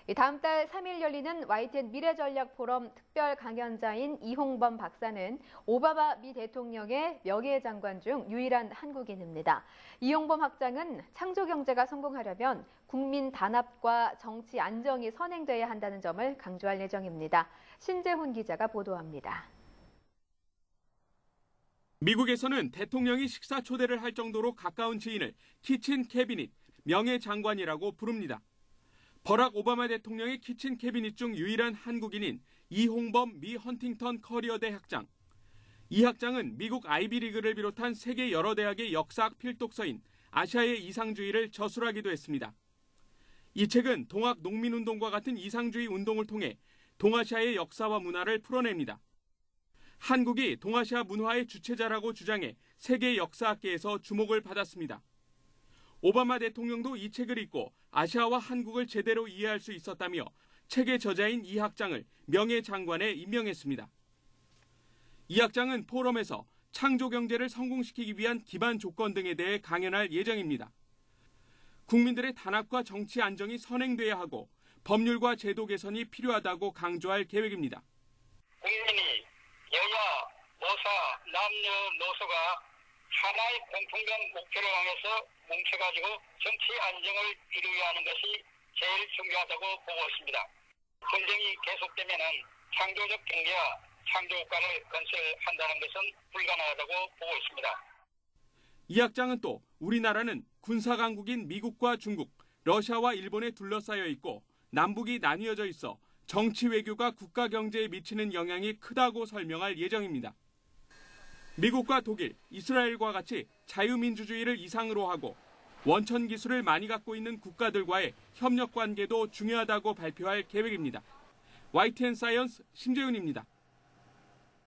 다음 달 3일 열리는 YTN 미래전략포럼 특별 강연자인 이홍범 박사는 오바마 미 대통령의 명예장관 중 유일한 한국인입니다. 이홍범 학장은 창조경제가 성공하려면 국민 단합과 정치 안정이 선행돼야 한다는 점을 강조할 예정입니다. 신재훈 기자가 보도합니다. 미국에서는 대통령이 식사 초대를 할 정도로 가까운 지인을 키친 캐비닛, 명예장관이라고 부릅니다. 버락 오바마 대통령의 키친 캐비닛 중 유일한 한국인인 이홍범 미 헌팅턴 커리어대 학장. 이 학장은 미국 아이비리그를 비롯한 세계 여러 대학의 역사학 필독서인 아시아의 이상주의를 저술하기도 했습니다. 이 책은 동학 농민운동과 같은 이상주의 운동을 통해 동아시아의 역사와 문화를 풀어냅니다. 한국이 동아시아 문화의 주체자라고 주장해 세계 역사학계에서 주목을 받았습니다. 오바마 대통령도 이 책을 읽고 아시아와 한국을 제대로 이해할 수 있었다며 책의 저자인 이 학장을 명예장관에 임명했습니다. 이 학장은 포럼에서 창조 경제를 성공시키기 위한 기반 조건 등에 대해 강연할 예정입니다. 국민들의 단합과 정치 안정이 선행돼야 하고 법률과 제도 개선이 필요하다고 강조할 계획입니다. 국민이 여야, 모사, 남녀노소가 하나의 공통된 목표를 향해서 뭉쳐가지고 정치 안정을 이루어야 하는 것이 제일 중요하다고 보고 있습니다. 분쟁이 계속되면 창조적 경제와 창조 효과를 건설한다는 것은 불가능하다고 보고 있습니다. 이 학장은 또 우리나라는 군사강국인 미국과 중국, 러시아와 일본에 둘러싸여 있고 남북이 나뉘어져 있어 정치 외교가 국가 경제에 미치는 영향이 크다고 설명할 예정입니다. 미국과 독일, 이스라엘과 같이 자유민주주의를 이상으로 하고 원천 기술을 많이 갖고 있는 국가들과의 협력 관계도 중요하다고 발표할 계획입니다. YTN 사이언스 신재훈입니다.